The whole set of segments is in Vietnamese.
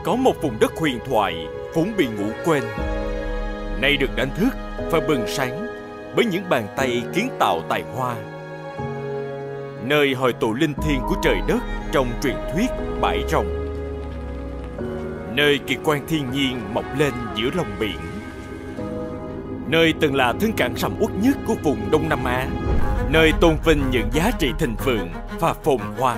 có một vùng đất huyền thoại vốn bị ngủ quên, nay được đánh thức và bừng sáng bởi những bàn tay kiến tạo tài hoa. Nơi hội tụ linh thiêng của trời đất trong truyền thuyết bãi rồng. Nơi kỳ quan thiên nhiên mọc lên giữa lòng biển. Nơi từng là thương cảng sầm uất nhất của vùng Đông Nam Á. Nơi tôn vinh những giá trị thịnh vượng và phồn hoa.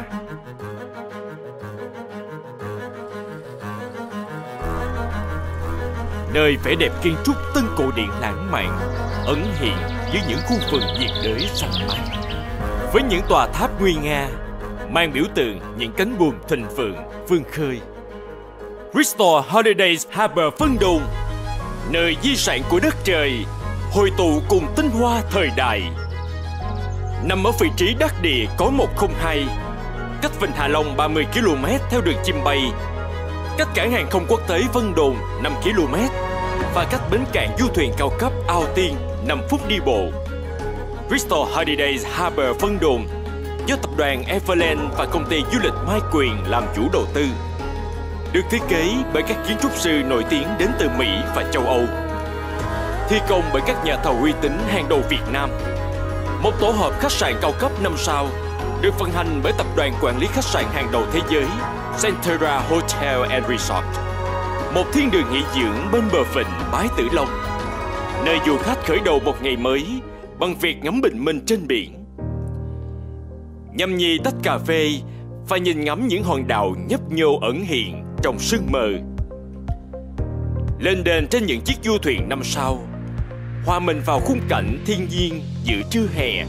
Nơi vẻ đẹp kiến trúc tân cổ điển lãng mạn ẩn hiện dưới những khu vườn nhiệt đới xanh mát, với những tòa tháp nguy nga mang biểu tượng những cánh buồm thịnh vượng vươn khơi. Bristol Holidays Harbour Vân Đồn, nơi di sản của đất trời hội tụ cùng tinh hoa thời đại. Nằm ở vị trí đắc địa có 102, cách Vịnh Hạ Long 30 km theo đường chim bay, cách cảng hàng không quốc tế Vân Đồn 5 km và cách bến cảng du thuyền cao cấp Ao Tiên 5 phút đi bộ. Bristol Holidays Harbour Vân Đồn do tập đoàn Everland và công ty du lịch Mai Quyền làm chủ đầu tư, được thiết kế bởi các kiến trúc sư nổi tiếng đến từ Mỹ và châu Âu, thi công bởi các nhà thầu uy tín hàng đầu Việt Nam. Một tổ hợp khách sạn cao cấp 5 sao được vận hành bởi tập đoàn quản lý khách sạn hàng đầu thế giới Centera Hotel and Resort. Một thiên đường nghỉ dưỡng bên bờ vịnh Bái Tử Long, nơi du khách khởi đầu một ngày mới bằng việc ngắm bình minh trên biển, nhâm nhi tách cà phê và nhìn ngắm những hòn đảo nhấp nhô ẩn hiện trong sương mờ. Lên đền trên những chiếc du thuyền 5 sao, hòa mình vào khung cảnh thiên nhiên giữa trưa hè.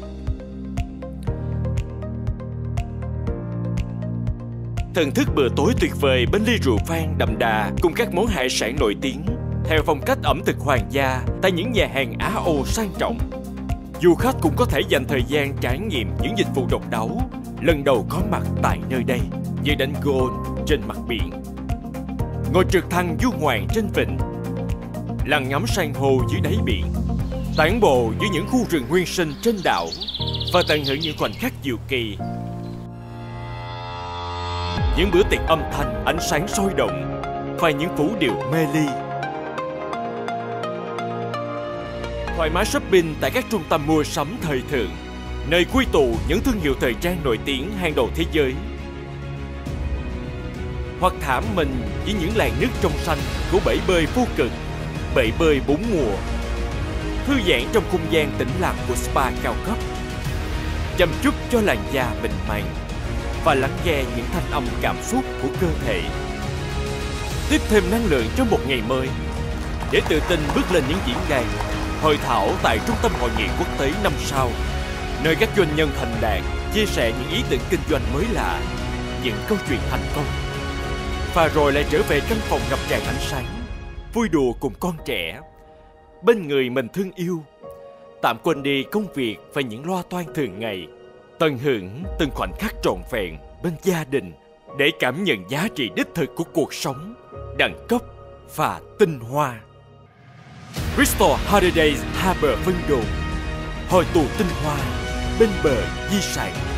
Thưởng thức bữa tối tuyệt vời bên ly rượu vang đậm đà cùng các món hải sản nổi tiếng theo phong cách ẩm thực hoàng gia tại những nhà hàng Á Âu sang trọng. Du khách cũng có thể dành thời gian trải nghiệm những dịch vụ độc đáo lần đầu có mặt tại nơi đây, như đánh golf trên mặt biển, ngồi trực thăng du ngoạn trên vịnh, lặn ngắm san hô dưới đáy biển, tản bộ dưới những khu rừng nguyên sinh trên đảo và tận hưởng những khoảnh khắc diệu kỳ. Những bữa tiệc âm thanh, ánh sáng sôi động và những vũ điệu mê ly. Thoải mái shopping tại các trung tâm mua sắm thời thượng, nơi quy tụ những thương hiệu thời trang nổi tiếng hàng đầu thế giới. Hoặc thả mình với những làn nước trong xanh của bể bơi vô cực, bể bơi 4 mùa. Thư giãn trong không gian tĩnh lặng của spa cao cấp, chăm chút cho làn da mịn màng và lắng nghe những thanh âm cảm xúc của cơ thể. Tiếp thêm năng lượng cho một ngày mới để tự tin bước lên những diễn đàn hội thảo tại Trung tâm Hội nghị Quốc tế 5 sao, nơi các doanh nhân thành đạt chia sẻ những ý tưởng kinh doanh mới lạ, những câu chuyện thành công. Và rồi lại trở về căn phòng ngập tràn ánh sáng, vui đùa cùng con trẻ, bên người mình thương yêu, tạm quên đi công việc và những loa toan thường ngày, tận hưởng từng khoảnh khắc trọn vẹn bên gia đình để cảm nhận giá trị đích thực của cuộc sống, đẳng cấp và tinh hoa. Bristol Holidays Harbour Vân Đồn, hội tụ tinh hoa bên bờ di sản.